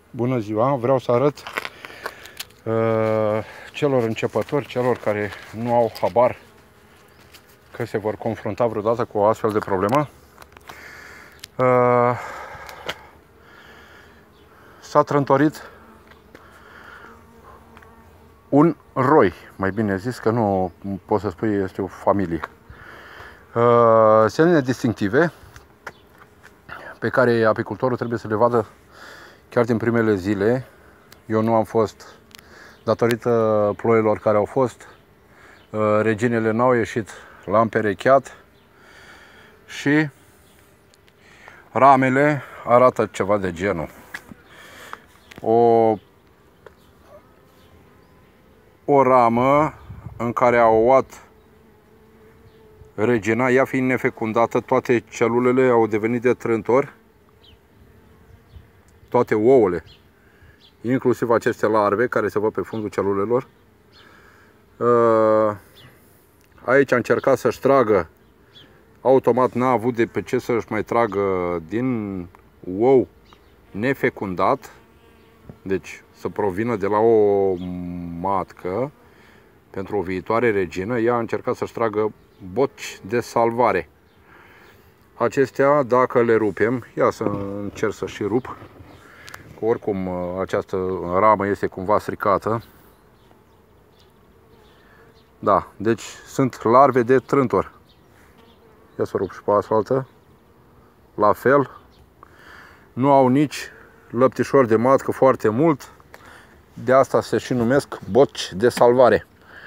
Bună ziua! Vreau să arăt celor începători, celor care nu au habar că se vor confrunta vreodată cu o astfel de problemă. S-a trântorit un roi, mai bine zis, că nu pot să spui este o familie. Semne distinctive pe care apicultorul trebuie să le vadă chiar din primele zile. Eu nu am fost, datorită ploilor care au fost, reginele n-au ieșit la împerecheat și ramele arată ceva de genul. O ramă în care a ouat regina, ea fiind nefecundată, toate celulele au devenit de trântor, toate ouăle, inclusiv aceste larve care se văd pe fundul celulelor. Aici a încercat să-și tragă, automat n-a avut de pe ce să-și mai tragă din ou nefecundat, deci să provină de la o matcă pentru o viitoare regină. Ea a încercat să-și tragă boci de salvare. Acestea, dacă le rupem, ia să încerc să și rup, că oricum această ramă este cumva stricată. Da, deci sunt larve de trântor. Ia să rup și pe asfaltă. La fel. Nu au nici lăptișori de matcă foarte mult. De asta se și numesc boci de salvare.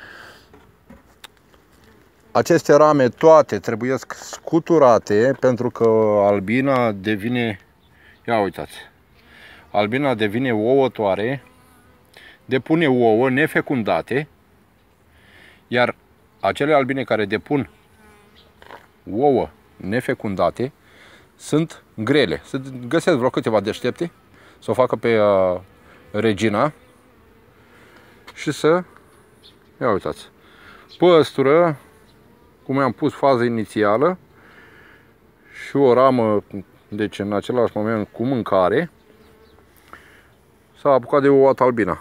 Aceste rame toate trebuie scuturate pentru că albina devine, ia uitați, albina devine ouătoare, depune ouă nefecundate, iar acele albine care depun ouă nefecundate sunt grele. Se găsesc vreo câteva deștepte să o facă pe regina și să, ia uitați, păstură, cum i-am pus faza inițială, și o ramă, deci în același moment cu mâncare, s-a apucat de ouat albina.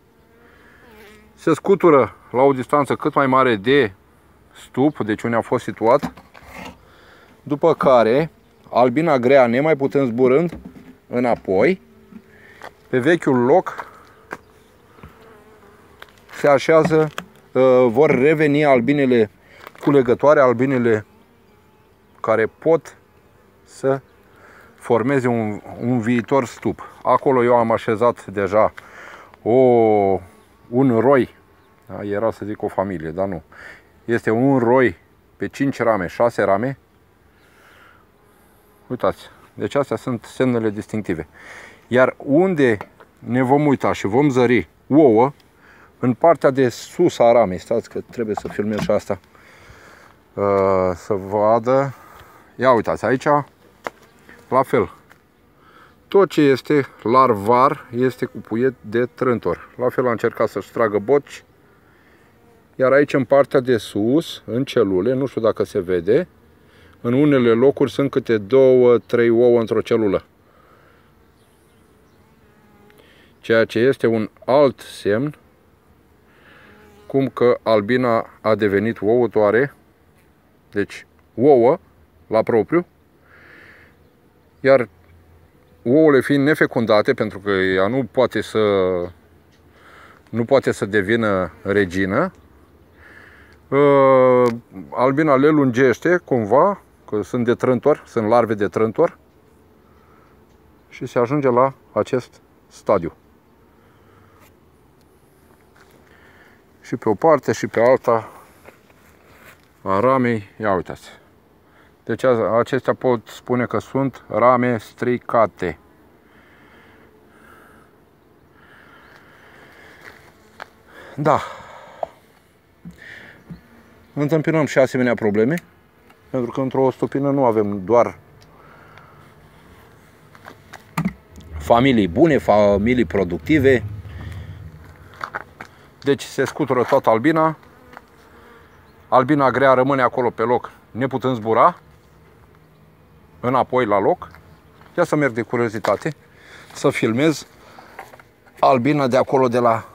Se scutură la o distanță cât mai mare de stup, deci unde a fost situat, după care albina grea, nemai putând zburând înapoi, pe vechiul loc se așează, vor reveni albinele culegătoare, albinele care pot să formeze un viitor stup. Acolo eu am așezat deja un roi, da? Era să zic o familie, dar nu. Este un roi pe 5 rame, 6 rame. Uitați, deci astea sunt semnele distinctive. Iar unde ne vom uita și vom zări ouă, în partea de sus a ramei, stați că trebuie să filmez și asta, să vadă. Ia uitați, aici la fel, tot ce este larvar este cu puiet de trântor. La fel a încercat să-și tragă boci. Iar aici în partea de sus, în celule, nu știu dacă se vede, în unele locuri sunt câte 2-3 ouă într-o celulă. Ceea ce este un alt semn cum că albina a devenit ouătoare, deci ouă la propriu, iar ouăle fiind nefecundate, pentru că ea nu poate să devină regină, albina le lungește cumva, că sunt de trântor, sunt larve de trântor, și se ajunge la acest stadiu. Și pe o parte și pe alta a ramei, ia uitați. Deci acestea pot spune că sunt rame stricate. Da. Întâmpinăm și asemenea probleme, pentru că într-o stupină nu avem doar familii bune, familii productive. Deci se scutură toată albina. Albina grea rămâne acolo pe loc, neputând zbura înapoi la loc. Ia să merg de curiozitate, să filmez albina de acolo de la...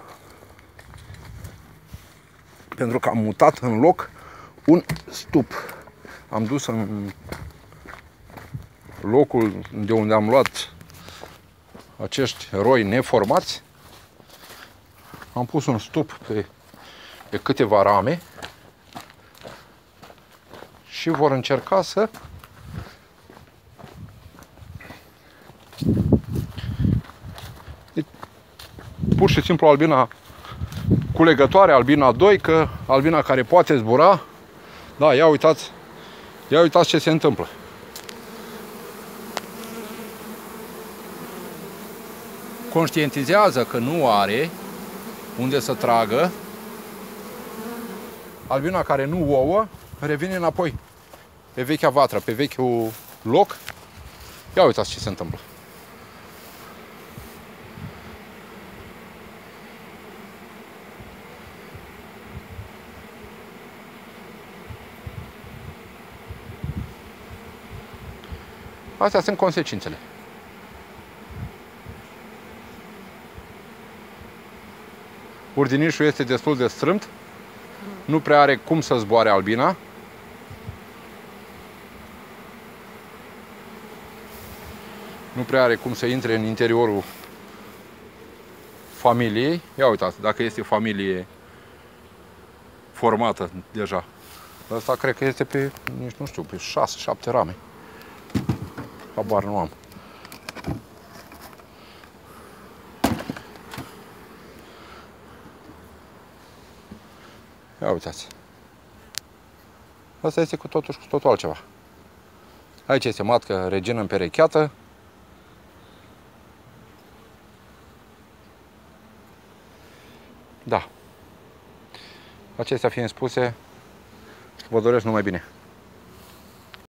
Pentru că am mutat în loc un stup. Am dus în locul de unde am luat acești roi neformați. Am pus un stup pe câteva rame și vor încerca să pur și simplu albina culegătoare, albina 2, că albina care poate zbura. Da, ia uitați ce se întâmplă. Conștientizează că nu are unde să tragă. Albina care nu ouă revine înapoi pe vechea vatră, pe vechiul loc. Ia uitați ce se întâmplă. Astea sunt consecințele. Urdinișul este destul de strâmt. Nu prea are cum să zboare albina. Nu prea are cum să intre în interiorul familiei. Ia uitați, dacă este familie formată deja. Asta cred că este pe, nici nu știu, pe 6-7 rame. Habar nu am. Ia uitați. Asta este cu totul altceva. Aici este matcă regină împerecheată. Da. Acestea fiind spuse, vă doresc numai bine.